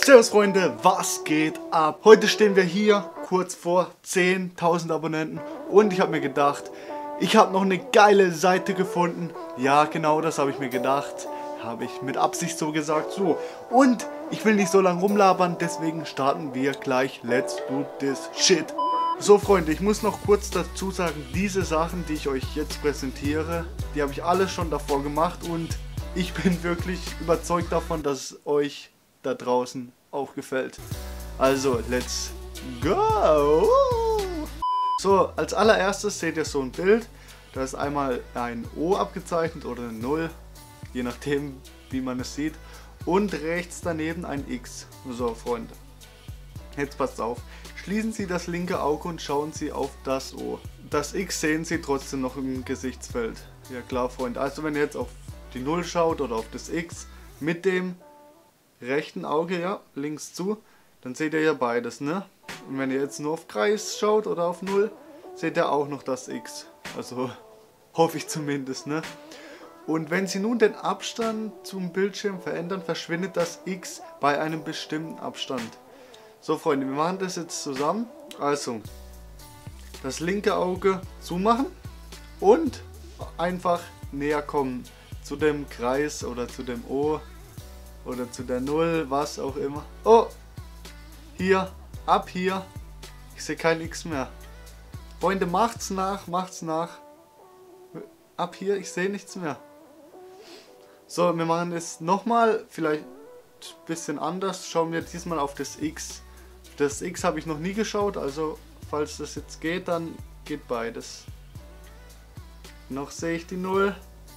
Servus Freunde, was geht ab? Heute stehen wir hier kurz vor 10.000 Abonnenten und ich habe mir gedacht, ich habe noch eine geile Seite gefunden. Ja, genau das habe ich mir gedacht. Habe ich mit Absicht so gesagt. So, und ich will nicht so lange rumlabern, deswegen starten wir gleich. Let's do this shit. So Freunde, ich muss noch kurz dazu sagen, diese Sachen, die ich euch jetzt präsentiere, die habe ich alle schon davor gemacht und ich bin wirklich überzeugt davon, dass es euch da draußen auch gefällt. Also, let's go! So, als allererstes seht ihr so ein Bild. Da ist einmal ein O abgezeichnet oder eine 0, je nachdem wie man es sieht. Und rechts daneben ein X. So Freunde, jetzt passt auf. Schließen Sie das linke Auge und schauen Sie auf das O. Das X sehen Sie trotzdem noch im Gesichtsfeld. Ja klar Freunde, also wenn ihr jetzt auf die 0 schaut oder auf das X mit dem rechten Auge, ja, links zu, dann seht ihr ja beides, ne? Und wenn ihr jetzt nur auf Kreis schaut oder auf 0, seht ihr auch noch das X. Also hoffe ich zumindest, ne? Und wenn Sie nun den Abstand zum Bildschirm verändern, verschwindet das X bei einem bestimmten Abstand. So Freunde, wir machen das jetzt zusammen. Also, das linke Auge zumachen und einfach näher kommen zu dem Kreis oder zu dem O oder zu der 0, was auch immer. Oh, hier, ab hier. Ich sehe kein X mehr. Freunde, macht's nach, macht's nach. Ab hier, ich sehe nichts mehr. So, wir machen es nochmal, vielleicht ein bisschen anders. Schauen wir diesmal auf das X. Das X habe ich noch nie geschaut, also falls das jetzt geht, dann geht beides. Noch sehe ich die 0.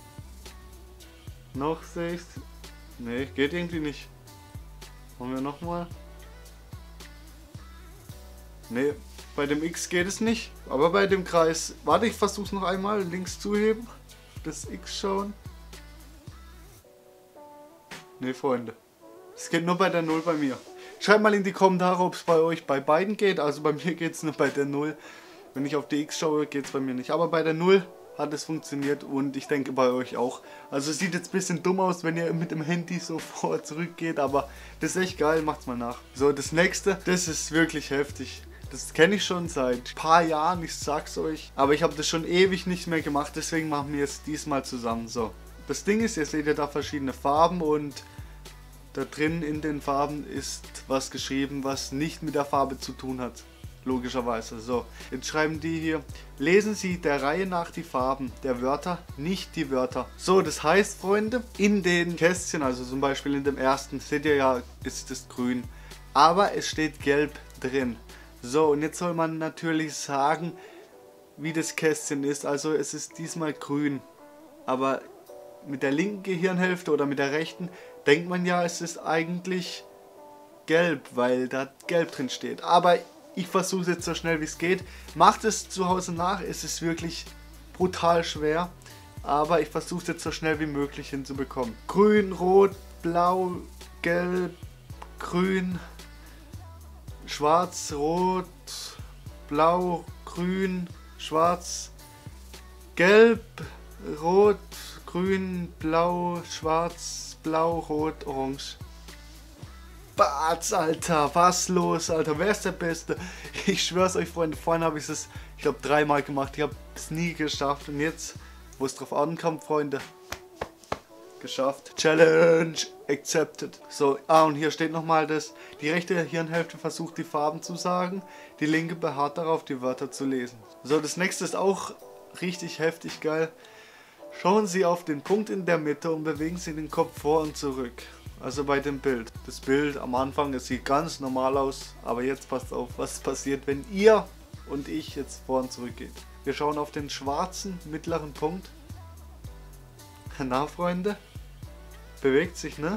Noch sehe ich... Nee, geht irgendwie nicht. Machen wir nochmal. Nee, bei dem X geht es nicht. Aber bei dem Kreis... Warte, ich versuche es noch einmal. Links zuheben. Das X schauen. Nee, Freunde. Es geht nur bei der 0 bei mir. Schreibt mal in die Kommentare, ob es bei euch bei beiden geht. Also bei mir geht es nur bei der 0. Wenn ich auf die X schaue, geht es bei mir nicht. Aber bei der 0 hat es funktioniert und ich denke bei euch auch. Also es sieht jetzt ein bisschen dumm aus, wenn ihr mit dem Handy so vor zurück geht, aber das ist echt geil, macht's mal nach. So, das nächste, das ist wirklich heftig. Das kenne ich schon seit ein paar Jahren, ich sag's euch. Aber ich habe das schon ewig nicht mehr gemacht, deswegen machen wir es diesmal zusammen. So, das Ding ist, ihr seht ja da verschiedene Farben und da drin in den Farben ist was geschrieben, was nicht mit der Farbe zu tun hat. Logischerweise. So, jetzt schreiben die hier, lesen Sie der Reihe nach die Farben der Wörter, nicht die Wörter. So, das heißt, Freunde, in den Kästchen, also zum Beispiel in dem ersten, seht ihr ja, ist es grün. Aber es steht gelb drin. So, und jetzt soll man natürlich sagen, wie das Kästchen ist. Also es ist diesmal grün. Aber mit der linken Gehirnhälfte oder mit der rechten denkt man ja, es ist eigentlich gelb, weil da gelb drin steht. Aber ich versuche es jetzt so schnell wie es geht. Macht es zu Hause nach, es ist wirklich brutal schwer. Aber ich versuche es jetzt so schnell wie möglich hinzubekommen. Grün, Rot, Blau, Gelb, Grün, Schwarz, Rot, Blau, Grün, Schwarz, Gelb, Rot, Grün, Blau, Schwarz, Blau, Rot, Orange. Batz, Alter, was los, Alter, wer ist der Beste? Ich schwör's euch, Freunde, vorhin habe ich es, ich glaube, 3-mal gemacht, ich habe es nie geschafft und jetzt, wo es drauf ankommt, Freunde, geschafft. Challenge accepted. So, und hier steht nochmal das, die rechte Hirnhälfte versucht die Farben zu sagen, die linke beharrt darauf, die Wörter zu lesen. So, das nächste ist auch richtig heftig geil. Schauen Sie auf den Punkt in der Mitte und bewegen Sie den Kopf vor und zurück. Also bei dem Bild. Das Bild am Anfang, es sieht ganz normal aus, aber jetzt passt auf, was passiert, wenn ihr und ich jetzt vor und zurück geht. Wir schauen auf den schwarzen mittleren Punkt. Na, Freunde? Bewegt sich, ne?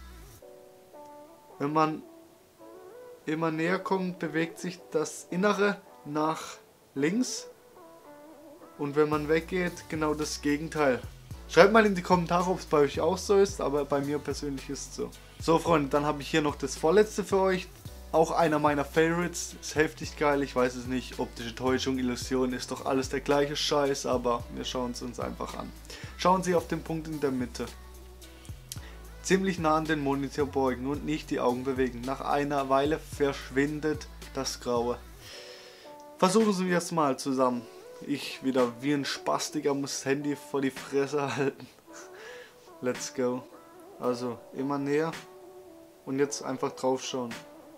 Wenn man immer näher kommt, bewegt sich das Innere nach links. Und wenn man weggeht, genau das Gegenteil. Schreibt mal in die Kommentare, ob es bei euch auch so ist, aber bei mir persönlich ist es so. So Freunde, dann habe ich hier noch das vorletzte für euch. Auch einer meiner Favorites, ist heftig geil, ich weiß es nicht, optische Täuschung, Illusion, ist doch alles der gleiche Scheiß, aber wir schauen es uns einfach an. Schauen Sie auf den Punkt in der Mitte. ziemlich nah an den Monitor beugen und nicht die Augen bewegen. Nach einer Weile verschwindet das Graue. Versuchen wir es mal zusammen. Ich wieder wie ein Spastiker muss das Handy vor die Fresse halten. Let's go. Also immer näher und jetzt einfach drauf schauen.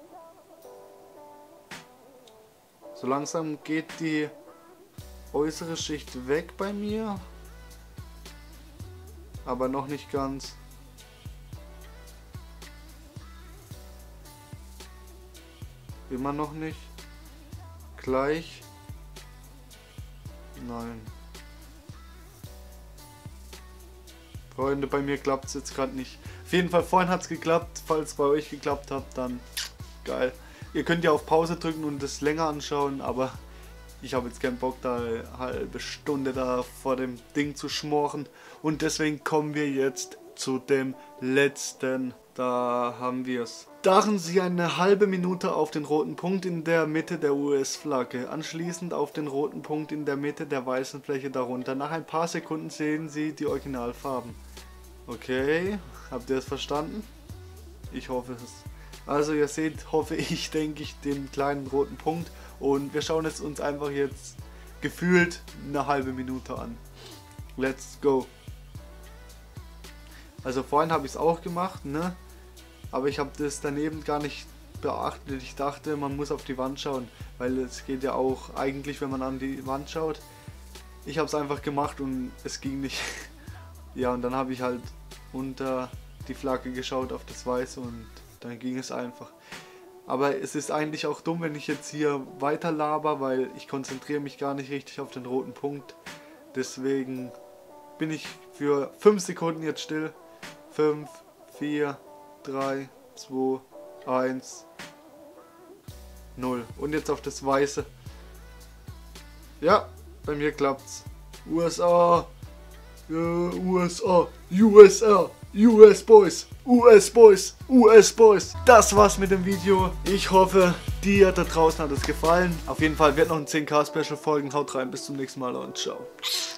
So langsam geht die äußere Schicht weg bei mir, aber noch nicht ganz. Immer noch nicht. Gleich. Nein. Freunde, bei mir klappt es jetzt gerade nicht. Auf jeden Fall, vorhin hat es geklappt. Falls es bei euch geklappt hat, dann geil. Ihr könnt ja auf Pause drücken und das länger anschauen, aber ich habe jetzt keinen Bock, da eine halbe Stunde da vor dem Ding zu schmoren. Und deswegen kommen wir jetzt zu dem letzten. Da haben wir es. Starren Sie eine halbe Minute auf den roten Punkt in der Mitte der US-Flagge, anschließend auf den roten Punkt in der Mitte der weißen Fläche darunter. Nach ein paar Sekunden sehen Sie die Originalfarben. Okay, habt ihr es verstanden? Ich hoffe es. Also ihr seht, hoffe ich, denke ich, den kleinen roten Punkt und wir schauen es uns einfach jetzt gefühlt eine halbe Minute an. Let's go. Also vorhin habe ich es auch gemacht, ne? Aber ich habe das daneben gar nicht beachtet. Ich dachte, man muss auf die Wand schauen, weil es geht ja auch eigentlich, wenn man an die Wand schaut. Ich habe es einfach gemacht und es ging nicht. Ja, und dann habe ich halt unter die Flagge geschaut auf das Weiße und dann ging es einfach. Aber es ist eigentlich auch dumm, wenn ich jetzt hier weiter laber, weil ich konzentriere mich gar nicht richtig auf den roten Punkt. Deswegen bin ich für 5 Sekunden jetzt still. 5, 4, 3, 2, 1, 0. Und jetzt auf das Weiße. Ja, bei mir klappt's. USA, USA, USA, US Boys, US Boys, US Boys. Das war's mit dem Video. Ich hoffe, dir da draußen hat es gefallen. Auf jeden Fall wird noch ein 10K Special folgen. Haut rein, bis zum nächsten Mal und ciao.